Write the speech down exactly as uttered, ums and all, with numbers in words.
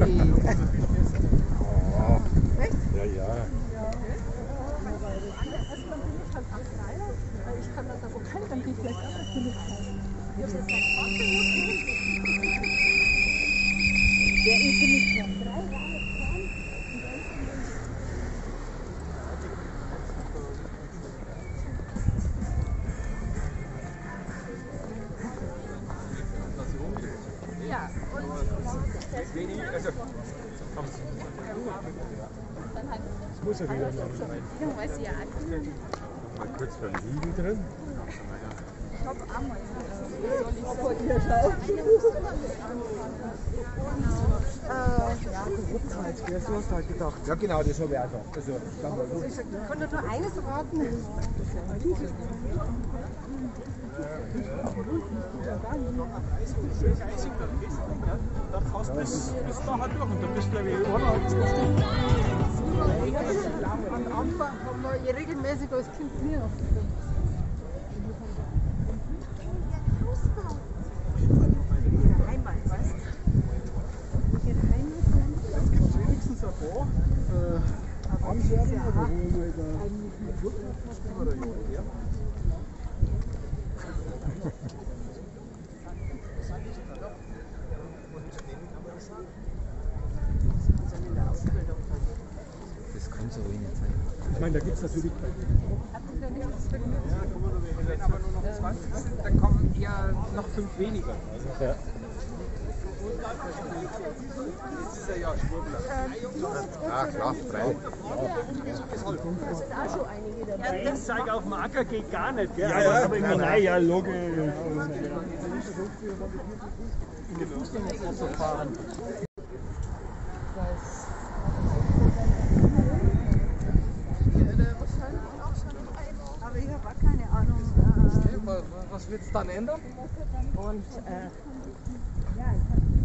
Oh. Ja, ja. Ich kann das aber kalt, dann geht vielleicht auch nicht genug sein. Der ist mit drei Jahre fahren und dann ja, und wenig, also dann halt. Das muss ja wieder noch rein. Ja, weiß ich ja auch. Mal kurz verliegen drin. Ich hab auch mal so. Soll ich vor dir schauen? Äh, ja, geguckt halt. Ja, so hast du halt gedacht. ja genau, das habe ich auch gedacht. Also, sagen wir so. Ich konnte nur eines raten. Da fährst du bis, bis nachher durch und dann bist du glaube ich eineinhalb Stunden. Am Anfang haben wir regelmäßig als Kind Bier aufgenommen. Ihre Heimat, weißt du? Ihre Heimat? Es gibt wenigstens ein paar äh, Anwärter, wo wir da über der Jahre her. Das kann so wenig sein. Ich meine, da gibt es natürlich. Ja, wenn aber nur noch zwanzig sind, dann kommen eher noch fünf weniger. Also, Ja. das ist ja ja Schwurbler. Ah, klar, drei. Ja, Einsteig auf dem Acker geht gar nicht, gell? Ja, ja, aber immer nein, ja, logisch. So fahren. Aber ich habe auch keine Ahnung. Äh, Was wird es dann ändern? und äh, ja, ich habe